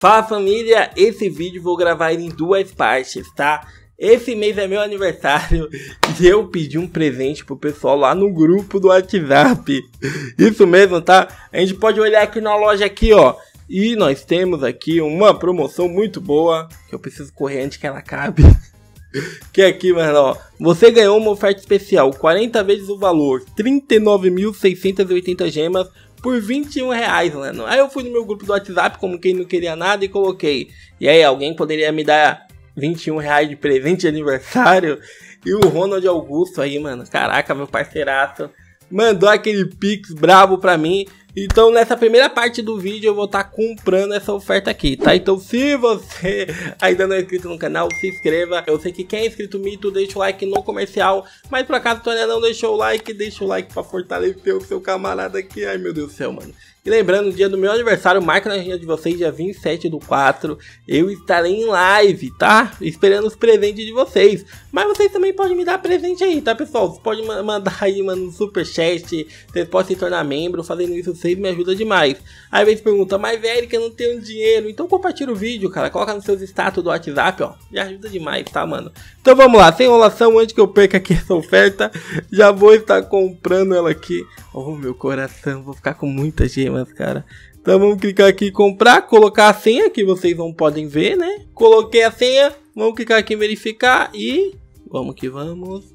Fala família, esse vídeo vou gravar ele em duas partes, tá? Esse mês é meu aniversário e eu pedi um presente pro pessoal lá no grupo do WhatsApp. Isso mesmo, tá? A gente pode olhar aqui na loja aqui, ó. E nós temos aqui uma promoção muito boa, que eu preciso correr antes que ela acabe. Que aqui, mano, ó, você ganhou uma oferta especial, 40 vezes o valor, 39.680 gemas por R$21, mano. Aí eu fui no meu grupo do WhatsApp, como quem não queria nada, e coloquei. E aí, alguém poderia me dar R$21 de presente de aniversário? E o Ronald Augusto aí, mano, caraca, meu parceiraço, mandou aquele pix bravo pra mim. Então nessa primeira parte do vídeo eu vou estar comprando essa oferta aqui, tá? Então se você ainda não é inscrito no canal, se inscreva. Eu sei que quem é inscrito Mito, deixa o like no comercial. Mas por acaso tu ainda não deixou o like, deixa o like pra fortalecer o seu camarada aqui. Ai meu Deus do céu, mano. E lembrando, no dia do meu aniversário, marca na agenda de vocês, dia 27/4, eu estarei em live, tá? Esperando os presentes de vocês. Mas vocês também podem me dar presente aí, tá, pessoal? Vocês podem mandar aí, mano, no superchat, vocês podem se tornar membro. Fazendo isso, vocês me ajudam demais. Aí vocês perguntam, mas velho, que eu não tenho dinheiro. Então compartilha o vídeo, cara, coloca nos seus status do WhatsApp, ó. Me ajuda demais, tá, mano? Então vamos lá, sem enrolação, antes que eu perca aqui essa oferta, já vou estar comprando ela aqui. Oh, meu coração, vou ficar com muitas gemas, cara. Então vamos clicar aqui em comprar, colocar a senha, que vocês não podem ver, né? Coloquei a senha, vamos clicar aqui em verificar e... vamos que vamos.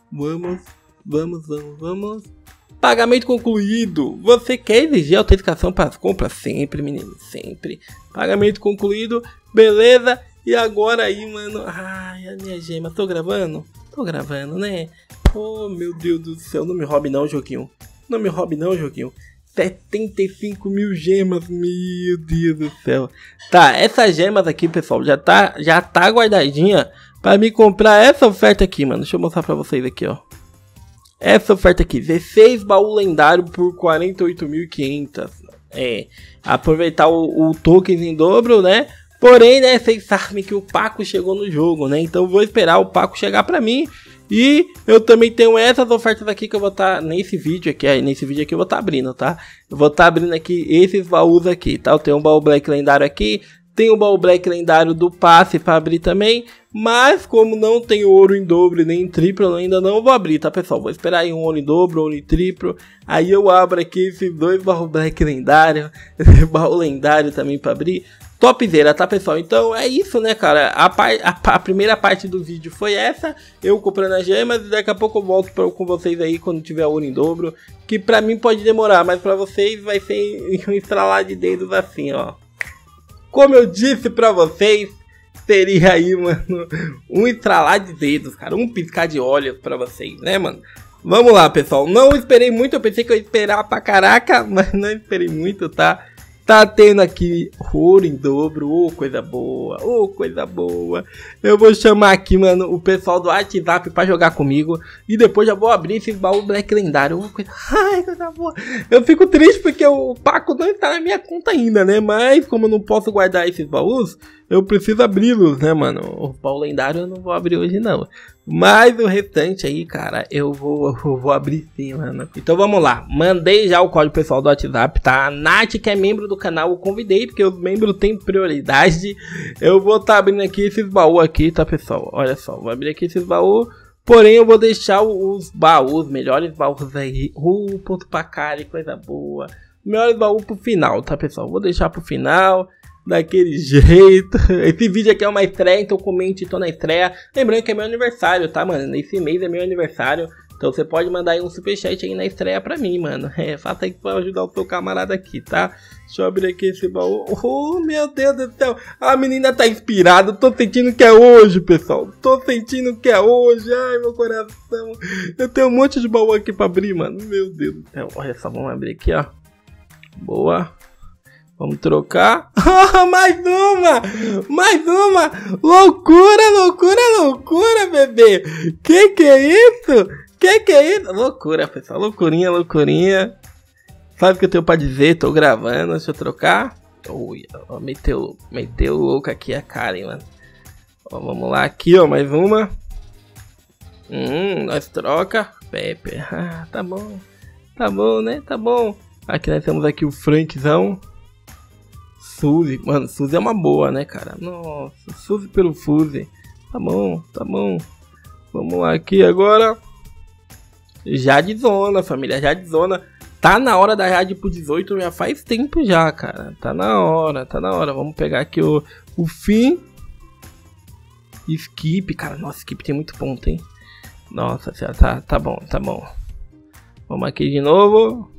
Vamos. Pagamento concluído. Você quer exigir autenticação para as compras? Sempre, menino, sempre. Pagamento concluído, beleza. E agora aí, mano, ai, a minha gema, tô gravando? Tô gravando, né? Oh, meu Deus do céu, não me roube não, joguinho. Não me roube não, joguinho. 75 mil gemas, meu Deus do céu. Tá, essas gemas aqui, pessoal, já tá guardadinha pra me comprar essa oferta aqui, mano. Deixa eu mostrar pra vocês aqui, ó. Essa oferta aqui, 16 baú lendário por 48.500. É, aproveitar o tokens em dobro, né? Porém, né, vocês sabem que o Paco chegou no jogo, né? Então vou esperar o Paco chegar pra mim. E eu também tenho essas ofertas aqui que eu vou estar nesse vídeo aqui. Aí nesse vídeo aqui eu vou estar abrindo, tá? Eu vou estar abrindo aqui esses baús aqui, tá? Eu tenho um baú Black lendário aqui. Tem o baú Black lendário do passe para abrir também. Mas como não tem ouro em dobro nem em triplo, eu ainda não vou abrir, tá, pessoal? Vou esperar aí um ouro em dobro, ouro em triplo. Aí eu abro aqui esses dois baús Black lendário. Esse baú lendário também para abrir. Topzera, tá, pessoal? Então é isso, né, cara? A primeira parte do vídeo foi essa, eu comprando as gemas, e daqui a pouco eu volto com vocês aí quando tiver ouro em dobro, que pra mim pode demorar, mas pra vocês vai ser um estralar de dedos assim, ó. Como eu disse pra vocês, seria aí, mano, um estralar de dedos, cara, um piscar de olhos pra vocês, né, mano? Vamos lá, pessoal, não esperei muito, eu pensei que eu ia esperar pra caraca, mas não esperei muito, tá? Tá tendo aqui ouro em dobro, ô coisa boa, ô coisa boa. Eu vou chamar aqui, mano, o pessoal do WhatsApp pra jogar comigo. E depois já vou abrir esse baú Black lendário, ô coisa... ai, coisa boa. Eu fico triste porque o Paco não está na minha conta ainda, né? Mas como eu não posso guardar esses baús, eu preciso abri-los, né, mano? O baú lendário eu não vou abrir hoje, não. Mas o restante aí, cara, eu vou abrir sim, mano. Então vamos lá. Mandei já o código pessoal do WhatsApp, tá? A Nath, que é membro do canal, eu convidei, porque os membros têm prioridade. Eu vou estar abrindo aqui esses baús aqui, tá, pessoal? Olha só, vou abrir aqui esses baús. Porém, eu vou deixar os baús, melhores baús aí. Ponto pra cara, coisa boa. Melhores baús pro final, tá, pessoal? Vou deixar pro final. Daquele jeito. Esse vídeo aqui é uma estreia, então comente, tô na estreia. Lembrando que é meu aniversário, tá, mano? Esse mês é meu aniversário. Então você pode mandar aí um superchat aí na estreia pra mim, mano. É, faça aí pra ajudar o seu camarada aqui, tá? Deixa eu abrir aqui esse baú. Oh, meu Deus do céu. A menina tá inspirada. Tô sentindo que é hoje, pessoal. Tô sentindo que é hoje. Ai, meu coração. Eu tenho um monte de baú aqui pra abrir, mano. Meu Deus do céu. Olha só, vamos abrir aqui, ó. Boa. Vamos trocar. Mais uma! Mais uma! Loucura, bebê! Que é isso? Que é isso? Loucura, pessoal. Loucurinha. Sabe o que eu tenho pra dizer? Tô gravando. Deixa eu trocar. Ui, meteu louco aqui a cara, hein, mano. Ó, vamos lá aqui, ó. Mais uma. Nós troca. Pepe. Ah, tá bom. Tá bom, né? Tá bom. Aqui nós temos aqui o Frankzão. Suzy. Mano, Suzy é uma boa, né, cara? Nossa, Suzy pelo Fuse. Tá bom, tá bom. Vamos lá aqui agora. Jadzona, família. Jadzona. Tá na hora da Jade pro 18 já faz tempo já, cara. Tá na hora, tá na hora. Vamos pegar aqui o fim. Skip, cara. Nossa, Skip tem muito ponto, hein? Nossa, tá bom, tá bom. Vamos aqui de novo.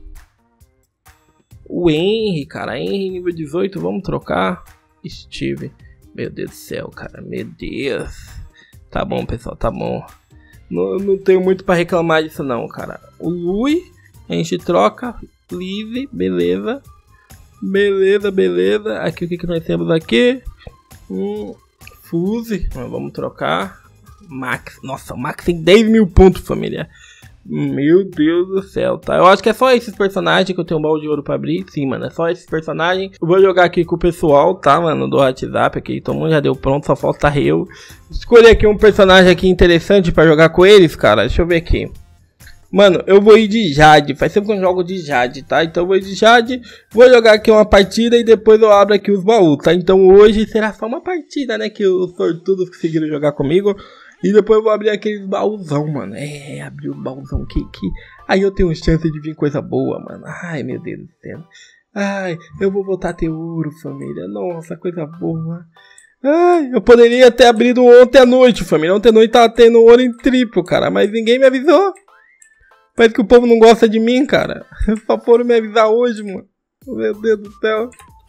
O Henry, cara. Henry nível 18, vamos trocar. Steve. Meu Deus do céu, cara. Meu Deus. Tá bom, pessoal, tá bom. Não tenho muito pra reclamar disso não, cara. O Lui, a gente troca. Live, beleza. Beleza, beleza. Aqui o que nós temos aqui? Fuse, vamos trocar. Max, nossa, o Max tem 10 mil pontos, família. Meu Deus do céu, tá? Eu acho que é só esses personagens que eu tenho um baú de ouro pra abrir. Sim, mano, é só esses personagens. Eu vou jogar aqui com o pessoal, tá, mano, do WhatsApp aqui. Todo mundo já deu pronto, só falta eu. Escolhi aqui um personagem aqui interessante pra jogar com eles, cara. Deixa eu ver aqui. Mano, eu vou ir de Jade. Faz tempo que eu jogo de Jade, tá? Então eu vou ir de Jade. Vou jogar aqui uma partida e depois eu abro aqui os baús, tá? Então hoje será só uma partida, né? Que os sortudos conseguiram jogar comigo. E depois eu vou abrir aqueles baúzão, mano. Abrir o baúzão que aí eu tenho chance de vir coisa boa, mano. Ai, meu Deus do céu. Ai, eu vou voltar a ter ouro, família. Nossa, coisa boa. Ai, eu poderia ter abrido ontem à noite, família. Ontem à noite tava tendo ouro em triplo, cara. Mas ninguém me avisou. Parece que o povo não gosta de mim, cara. Só foram me avisar hoje, mano. Meu Deus do céu.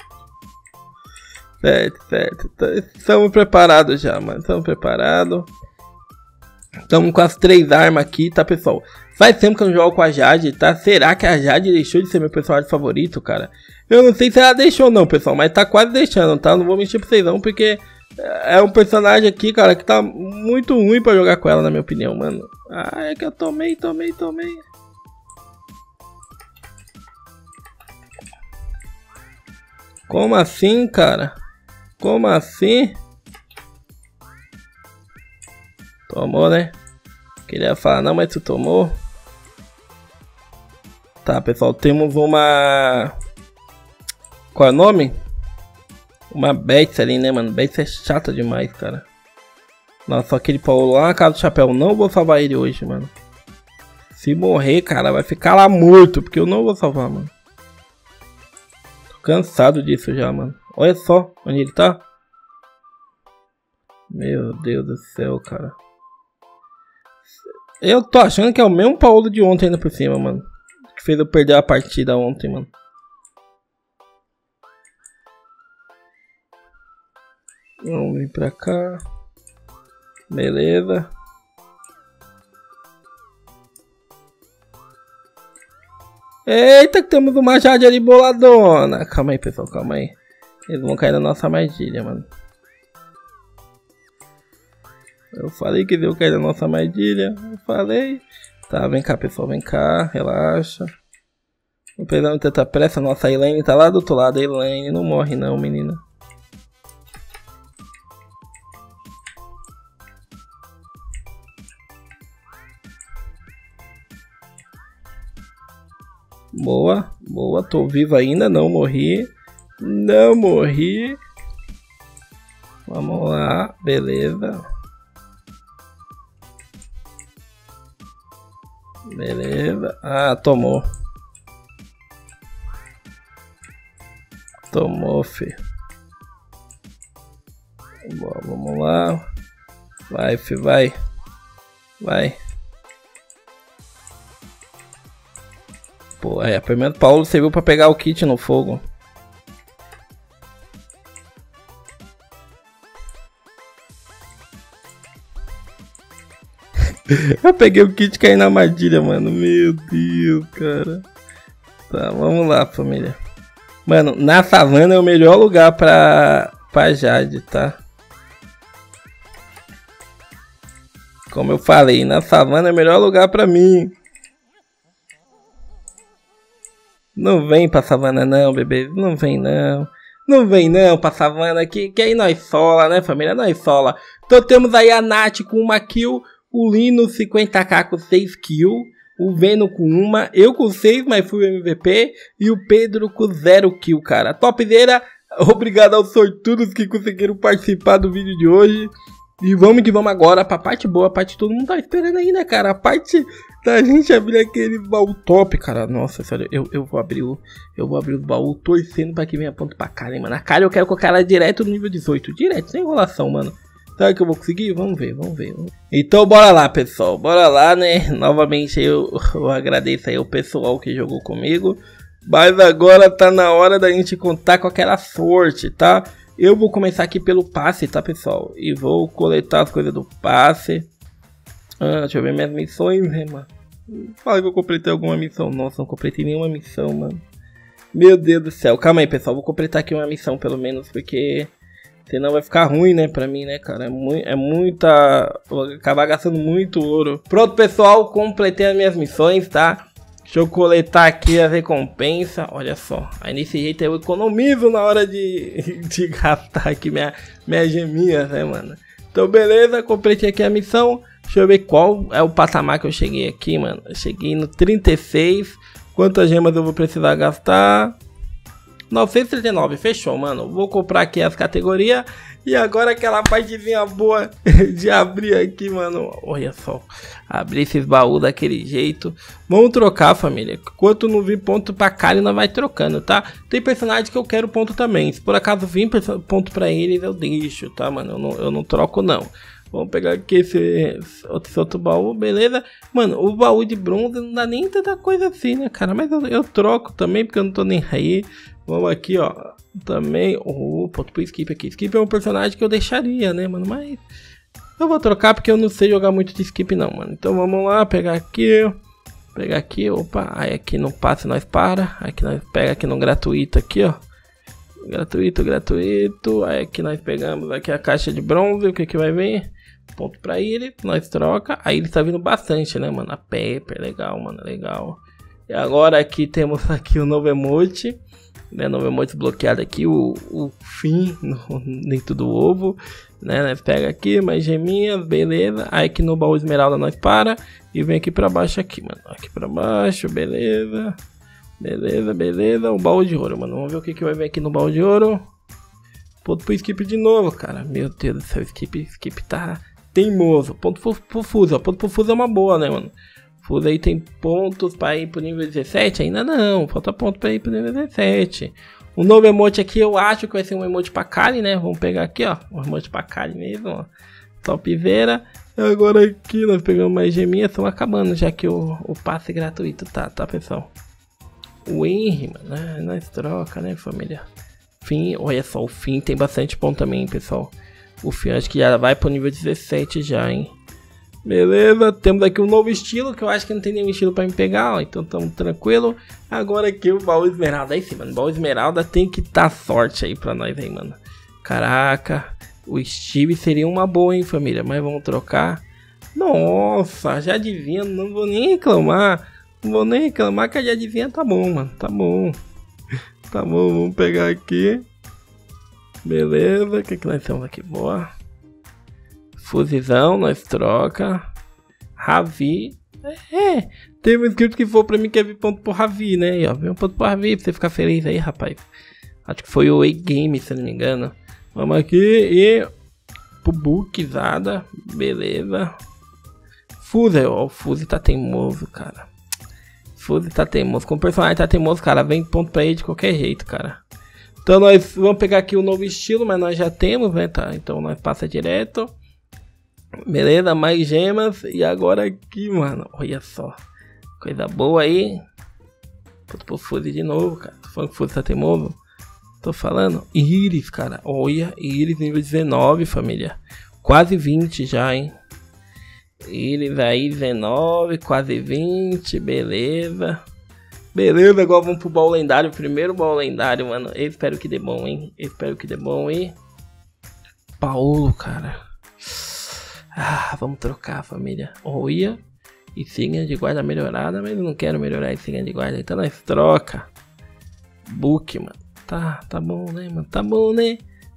Certo. Estamos preparados já, mano. Estamos preparados. Estamos com as 3 armas aqui, tá, pessoal? Faz tempo que eu não jogo com a Jade, tá? Será que a Jade deixou de ser meu personagem favorito, cara? Eu não sei se ela deixou não, pessoal, mas tá quase deixando, tá? Não vou mentir pra vocês não, porque é um personagem aqui, cara, que tá muito ruim pra jogar com ela, na minha opinião, mano. Ah, é que eu tomei. Como assim, cara? Como assim? Tomou, né? Queria falar, não, mas tu tomou. Tá, pessoal, temos uma... Qual é o nome? Uma Beth ali, né, mano? Beth é chata demais, cara. Nossa, aquele Paulo lá na casa do chapéu. Não vou salvar ele hoje, mano. Se morrer, cara, vai ficar lá morto. Porque eu não vou salvar, mano. Tô cansado disso já, mano. Olha só onde ele tá. Meu Deus do céu, cara. Eu tô achando que é o mesmo Paulo de ontem ainda por cima, mano. Que fez eu perder a partida ontem, mano. Vamos vir pra cá. Beleza. Eita, que temos uma Jade ali boladona. Calma aí, pessoal, calma aí. Eles vão cair na nossa armadilha, mano. Eu falei que deu cair na nossa armadilha. Eu falei. Tá, vem cá, pessoal. Vem cá. Relaxa. Não precisamos ter tanta pressa. Nossa, a Elaine tá lá do outro lado. A Elaine não morre não, menina. Boa. Boa. Tô vivo ainda. Não morri. Não morri. Vamos lá. Beleza. Beleza. Ah, tomou. Tomou, fi. Boa, vamos lá. Vai, fi, vai. Vai. Pô, primeiro Paulo serviu pra pegar o kit no fogo. Eu peguei o kit e caí na armadilha, mano. Meu Deus, cara. Tá, vamos lá, família. Mano, na savana é o melhor lugar pra Jade, tá? Como eu falei, na savana é o melhor lugar pra mim. Não vem pra savana não, bebê. Não vem não. Não vem não pra savana que aí nós sola, né, família? Nós sola. Então temos aí a Nath com uma kill. O Lino 50k com 6 kills, o Venom com 1, eu com 6, mas fui o MVP, e o Pedro com 0 kill, cara. Topzera, Obrigado aos sortudos que conseguiram participar do vídeo de hoje. E vamos que vamos agora pra parte boa, a parte que todo mundo tá esperando aí, né, cara? A parte da gente abrir aquele baú top, cara. Nossa, sério, eu vou abrir o baú torcendo pra que venha ponto pra cara, hein, mano. A cara eu quero colocar ela direto no nível 18. Direto, sem enrolação, mano. Será que eu vou conseguir? Vamos ver. Então bora lá, pessoal. Bora lá, né? Novamente eu agradeço aí o pessoal que jogou comigo. Mas agora tá na hora da gente contar com aquela sorte, tá? Eu vou começar aqui pelo passe, tá, pessoal? E vou coletar as coisas do passe. Deixa eu ver minhas missões, né, mano? Fala que eu completei alguma missão. Nossa, não completei nenhuma missão, mano. Meu Deus do céu. Calma aí, pessoal. Vou completar aqui uma missão, pelo menos, porque senão vai ficar ruim, né, pra mim, né, cara? É muita... Vou acabar gastando muito ouro. Pronto, pessoal. Completei as minhas missões, tá? Deixa eu coletar aqui a recompensa. Olha só. Aí nesse jeito eu economizo na hora de gastar aqui minha geminha, né, mano? Então, beleza. Completei aqui a missão. Deixa eu ver qual é o patamar que eu cheguei aqui, mano. Eu cheguei no 36. Quantas gemas eu vou precisar gastar? 939. Fechou, mano. Vou comprar aqui as categorias. E agora aquela partezinha boa de abrir aqui, mano. Olha só. Abrir esses baús daquele jeito. Vamos trocar, família. Enquanto não vir ponto pra cara, nós vai trocando, tá? Tem personagem que eu quero ponto também. Se por acaso vir ponto pra eles, eu deixo, tá, mano? Eu não troco, não. Vamos pegar aqui esse outro baú, beleza? Mano, o baú de bronze não dá nem tanta coisa assim, né, cara? Mas eu troco também, porque eu não tô nem aí. Vamos aqui, ó. Também, ponto pro Skip aqui. Skip é um personagem que eu deixaria, né, mano? Mas eu vou trocar porque eu não sei jogar muito de Skip, não, mano. Então vamos lá, pegar aqui. Pegar aqui, opa. Aí aqui no passe nós para. Aqui nós pega aqui no gratuito aqui, ó. Gratuito. Aí aqui nós pegamos aqui a caixa de bronze. O que que vai vir? Ponto pra ele. Nós troca. Aí ele tá vindo bastante, né, mano? A Pepper, legal, mano, legal. E agora aqui temos aqui o novo emote. Né, novo emote desbloqueado aqui, o fim dentro do ovo, né, nós pega aqui, mais geminhas, beleza, aí aqui no baú esmeralda nós para, e vem aqui pra baixo aqui, mano, aqui pra baixo, beleza, o baú de ouro, mano, vamos ver o que vai vir aqui no baú de ouro, ponto pro Skip de novo, cara, meu Deus do céu, Skip tá teimoso, ponto pro Fuso, ponto pro Fuso é uma boa, né, mano. Fuso aí tem pontos para ir pro nível 17? Ainda não, falta ponto para ir pro nível 17. O novo emote aqui eu acho que vai ser um emote pra Kali, né? Vamos pegar aqui, ó, um emote pra Kali mesmo, ó. Topzera. Agora aqui nós pegamos mais geminhas, estão acabando já que o passe gratuito tá, pessoal? O Henry, mano, né? Nós troca, né, família? Fim, olha só, o Fim tem bastante ponto também, pessoal. O Fim acho que já vai pro nível 17 já, hein? Beleza, temos aqui um novo estilo, que eu acho que não tem nenhum estilo pra me pegar, ó, então tamo tranquilo. Agora aqui o baú esmeralda, aí sim, mano, o baú esmeralda tem que dar sorte aí pra nós aí, mano. Caraca, o Steve seria uma boa, hein, família, mas vamos trocar. Nossa, já adivinha, não vou nem reclamar. Não vou nem reclamar que a já adivinha tá bom, mano, tá bom. Tá bom, vamos pegar aqui. Beleza, o que nós temos aqui, boa. Fusizão, nós troca. Ravi. Tem um inscrito que for pra mim que quer vir ponto pro Ravi, né? E, ó, vem um ponto pro Ravi pra você ficar feliz aí, rapaz. Acho que foi o A-Game, se não me engano. Vamos aqui e... pro Bookzada. Beleza. Fuse, ó, o Fuse tá teimoso, cara. Fuse tá teimoso. Com o personagem tá teimoso, cara, vem ponto pra ele de qualquer jeito, cara. Então nós vamos pegar aqui o novo estilo, mas nós já temos, né, tá? Então nós passa direto. Beleza, mais gemas. E agora aqui, mano, olha só. Coisa boa aí. Tô pro Fuse de novo, cara. Tô falando que o Fuse tá teimoso. Tô falando. Iris, cara. Olha, Iris nível 19, família. Quase 20 já, hein. Iris aí, 19, quase 20. Beleza. Beleza, agora vamos pro baú lendário. Primeiro baú lendário, mano. Eu espero que dê bom, hein. Paulo, cara. Vamos trocar, família. Olha, insígnia de guarda melhorada, mas eu não quero melhorar a insígnia de guarda, então nós troca. Book, mano. Tá bom, né, mano? Tá bom, né?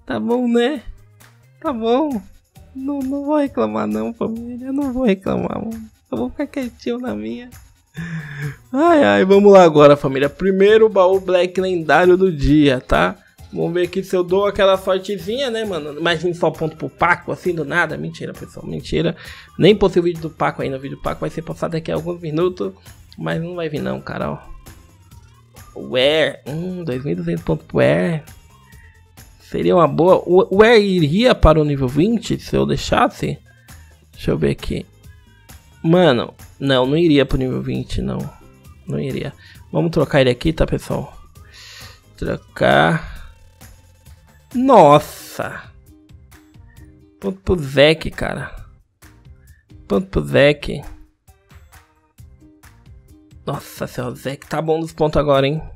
Tá bom. Não vou reclamar não, família. Eu não vou reclamar, mano. Eu vou ficar quietinho na minha. Ai, vamos lá agora, família. Primeiro baú Black lendário do dia, tá? Vamos ver aqui se eu dou aquela sortezinha, né, mano? Imagina só ponto pro Paco, assim, do nada. Mentira, pessoal, mentira. Nem postei o vídeo do Paco ainda. O vídeo do Paco vai ser postado daqui a alguns minutos. Mas não vai vir não, cara, ó. O Air, 2.200 pontos pro Air. Seria uma boa. O Air iria para o nível 20 se eu deixasse? Deixa eu ver aqui. Mano, não iria pro nível 20, não. Não iria. Vamos trocar ele aqui, tá, pessoal? Trocar. Nossa. Ponto pro Zek, cara. Ponto pro Zek. Nossa senhora, o Zek tá bom nos pontos agora, hein?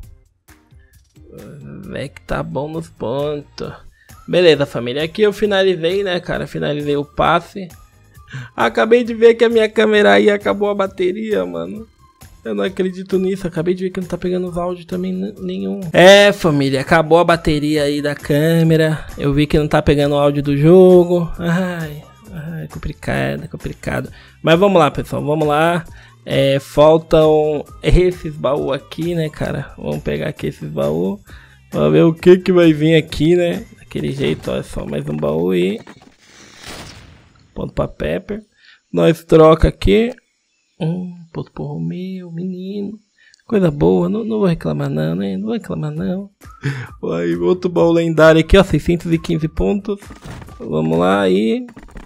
O Zek tá bom nos pontos. Beleza, família. Aqui eu finalizei, né, cara? Finalizei o passe. Acabei de ver que a minha câmera aí acabou a bateria, mano. Eu não acredito nisso, acabei de ver que não tá pegando os áudios também nenhum. É, família, acabou a bateria aí da câmera. Eu vi que não tá pegando o áudio do jogo. Ai, complicado. Mas vamos lá, pessoal, vamos lá. Faltam esses baús aqui, né, cara? Vamos pegar aqui esses baús. Vamos ver o que vai vir aqui, né? Daquele jeito, ó, é só mais um baú aí. Ponto pra Pepper. Nós troca aqui. Ponto pro Romeu, menino. Coisa boa, não vou reclamar não, né? Não vou reclamar não. Aí, outro baú lendário aqui, ó, 615 pontos. Vamos lá aí.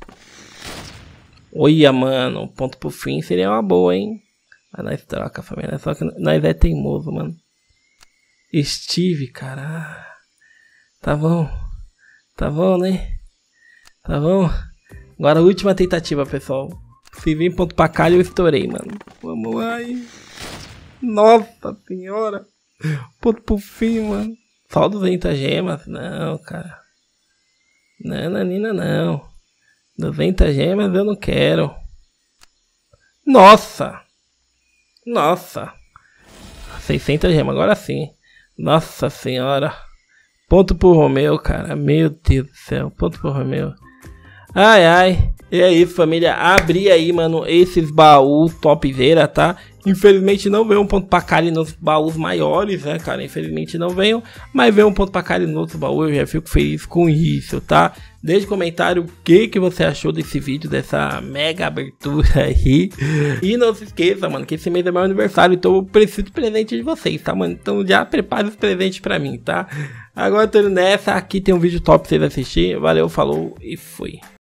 Olha, mano, ponto pro fim seria uma boa, hein? Mas nós troca, família. Só que nós é teimoso, mano. Steve, cara. Tá bom. Tá bom, né? Tá bom. Agora a última tentativa, pessoal. Se vir ponto pra cá, eu estourei, mano. Vamos lá aí. Nossa senhora. Ponto pro fim, mano. Só 200 gemas? Não, cara. Não, Nanina, não. 200 gemas eu não quero. Nossa. 600 gemas, agora sim. Nossa senhora. Ponto pro Romeu, cara. Meu Deus do céu. Ponto pro Romeu. Ai. E é isso, família. Abri aí, mano, esses baús topzera, tá? Infelizmente não veio um ponto pra Kali nos baús maiores, né, cara? Infelizmente não veio. Mas veio um ponto pra Kali nos outros baús. Eu já fico feliz com isso, tá? Deixe comentário o que você achou desse vídeo, dessa mega abertura aí. E não se esqueça, mano, que esse mês é meu aniversário. Então eu preciso de presente de vocês, tá, mano? Então já prepare os presentes pra mim, tá? Agora tô indo nessa. Aqui tem um vídeo top pra vocês assistirem. Valeu, falou e fui.